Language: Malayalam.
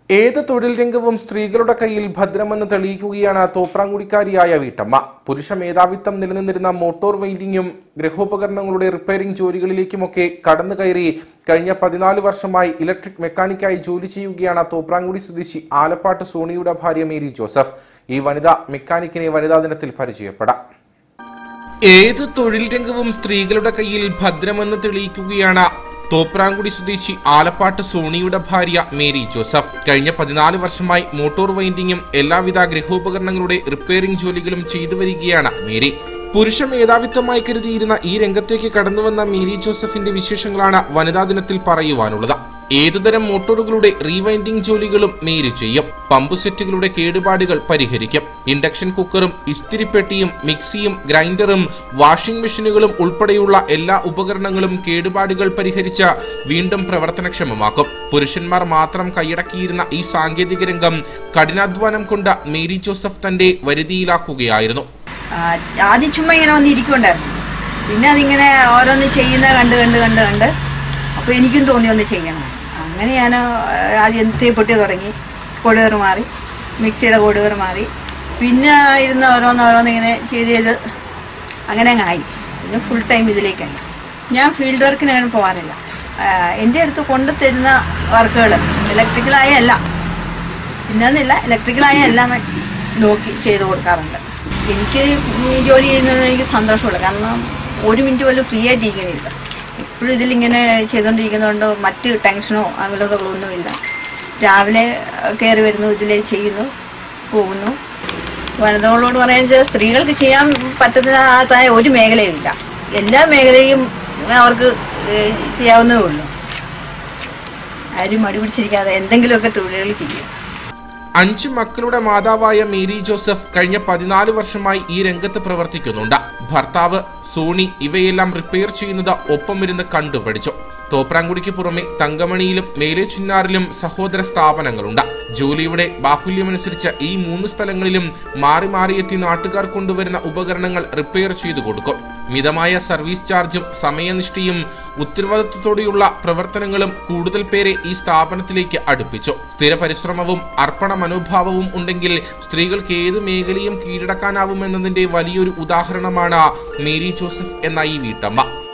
ഏത് തൊഴിൽ രംഗവും സ്ത്രീകളുടെ കയ്യിൽ ഭദ്രമെന്ന് തെളിയിക്കുകയാണ് തോപ്രാംകുടിക്കാരിയായ വീട്ടമ്മ. പുരുഷ മേധാവിത്വം നിലനിന്നിരുന്ന മോട്ടോർ വെയിൻഡിംഗും ഗൃഹോപകരണങ്ങളുടെ റിപ്പയറിംഗ് ജോലികളിലേക്കുമൊക്കെ കടന്നു കയറി കഴിഞ്ഞ 14 വർഷമായി ഇലക്ട്രിക് മെക്കാനിക്കായി ജോലി ചെയ്യുകയാണ് തോപ്രാംകുടി സ്വദേശി ആലപ്പാട്ട് സോണിയുടെ ഭാര്യ മേരി ജോസഫ്. ഈ വനിതാ മെക്കാനിക്കിനെ വനിതാ ദിനത്തിൽ പരിചയപ്പെടാം. ഏത് തൊഴിൽ രംഗവും സ്ത്രീകളുടെ കയ്യിൽ ഭദ്രമെന്ന് തെളിയിക്കുകയാണ് തോപ്രാംകുടി സ്വദേശി ആലപ്പാട്ട് സോണിയുടെ ഭാര്യ മേരി ജോസഫ്. കഴിഞ്ഞ 14 വർഷമായി മോട്ടോർ വൈൻഡിംഗും എല്ലാവിധ ഗൃഹോപകരണങ്ങളുടെ റിപ്പയറിംഗ് ജോലികളും ചെയ്തു വരികയാണ് മേരി. പുരുഷ മേധാവിത്വമായി കരുതിയിരുന്ന ഈ രംഗത്തേക്ക് കടന്നുവന്ന മേരി ജോസഫിന്റെ വിശേഷങ്ങളാണ് വനിതാ ദിനത്തിൽ പറയുവാനുള്ളത്. ഏതുതരം മോട്ടോറുകളുടെ റീവൈൻഡിംഗ് ജോലികളും മേരി ചെയ്യും. പമ്പ് സെറ്റുകളുടെ കേടുപാടുകൾ പരിഹരിക്കും. ഇൻഡക്ഷൻ കുക്കറും ഇസ്തിരിപ്പെട്ടിയും മിക്സിയും ഗ്രൈൻഡറും വാഷിംഗ് മെഷീനുകളും ഉൾപ്പെടെയുള്ള എല്ലാ ഉപകരണങ്ങളും കേടുപാടുകൾ പരിഹരിച്ച് വീണ്ടും പ്രവർത്തനക്ഷമമാക്കും. പുരുഷന്മാർ മാത്രം കൈയടക്കിയിരുന്ന ഈ സാങ്കേതിക രംഗം കഠിനാധ്വാനം കൊണ്ട് മേരി ജോസഫ് തന്റെ വരുതിയിലാക്കുകയായിരുന്നു. ആദ്യം ചുമ്മാ ഇങ്ങനെ വന്നിരിക്കുന്നുണ്ടായിരുന്നു. പിന്നെ അതിങ്ങനെ ഓരോന്ന് ചെയ്യുന്ന കണ്ട് അപ്പോൾ എനിക്കും തോന്നി ഒന്ന് ചെയ്യണം. അങ്ങനെ ഞാൻ ആദ്യം തീപ്പൊട്ടി തുടങ്ങി, കോടുകയർ മാറി, മിക്സിയുടെ കോടുകയർ മാറി, പിന്നെ ഇരുന്ന് ഓരോന്ന് ഇങ്ങനെ ചെയ്ത് അങ്ങനെ അങ്ങായി. പിന്നെ ഫുൾ ടൈം ഇതിലേക്കായി. ഞാൻ ഫീൽഡ് വർക്കിന് അങ്ങനെ പോകാറില്ല. എൻ്റെ അടുത്ത് കൊണ്ടുതരുന്ന വർക്കുകൾ ഇലക്ട്രിക്കലായ എല്ലാം, പിന്നൊന്നുമില്ല, ഇലക്ട്രിക്കലായ എല്ലാം നോക്കി ചെയ്ത് കൊടുക്കാറുണ്ട്. എനിക്ക് ജോലി ചെയ്യുന്നതിന് എനിക്ക് സന്തോഷമുള്ളൂ. കാരണം ഒരു മിനിറ്റ് പോലും ഫ്രീ ആയിട്ടിരിക്കുന്നില്ല. എപ്പോഴും ഇതിലിങ്ങനെ ചെയ്തുകൊണ്ടിരിക്കുന്നതുകൊണ്ട് മറ്റ് ടെൻഷനോ അങ്ങനത്തൊന്നുമില്ല. രാവിലെ കയറി വരുന്നു, ഇതിലേ ചെയ്യുന്നു, പോകുന്നു. വനിതകളോട് പറയുന്നത് സ്ത്രീകൾക്ക് ചെയ്യാൻ പറ്റുന്നതായ ഒരു മേഖലയുമില്ല. എല്ലാ മേഖലയും അവർക്ക് ചെയ്യാവുന്നതേ ഉള്ളൂ. ആരും മടി പിടിച്ചിരിക്കാതെ എന്തെങ്കിലുമൊക്കെ തൊഴിലുകൾ ചെയ്യും. 5 മക്കളുടെ മാതാവായ മേരി ജോസഫ് കഴിഞ്ഞ 14 വർഷമായി ഈ രംഗത്ത് പ്രവർത്തിക്കുന്നുണ്ട്. ഭർത്താവ് സോണി ഇവയെല്ലാം റിപ്പയർ ചെയ്യുന്നത് ഒപ്പം ഇരുന്ന് കണ്ടുപഠിച്ചു. തോപ്രാംകുടിക്ക് പുറമെ തങ്കമണിയിലും മേലെ ചിന്നാറിലും സഹോദര സ്ഥാപനങ്ങളുണ്ട്. ജോലിയുടെ ബാഹുല്യമനുസരിച്ച് ഈ 3 സ്ഥലങ്ങളിലും മാറി മാറിയെത്തി നാട്ടുകാർ കൊണ്ടുവരുന്ന ഉപകരണങ്ങൾ റിപ്പയർ ചെയ്തു കൊടുക്കും. മിതമായ സർവീസ് ചാർജും സമയനിഷ്ഠയും ഉത്തരവാദിത്വത്തോടെയുള്ള പ്രവർത്തനങ്ങളും കൂടുതൽ പേരെ ഈ സ്ഥാപനത്തിലേക്ക് അടുപ്പിച്ചു. സ്ഥിര പരിശ്രമവും അർപ്പണ മനോഭാവവും ഉണ്ടെങ്കിൽ സ്ത്രീകൾക്ക് ഏത് മേഖലയും കീഴടക്കാനാവുമെന്നതിന്റെ വലിയൊരു ഉദാഹരണമാണ് മേരി ജോസഫ് എന്ന ഈ വീട്ടമ്മ.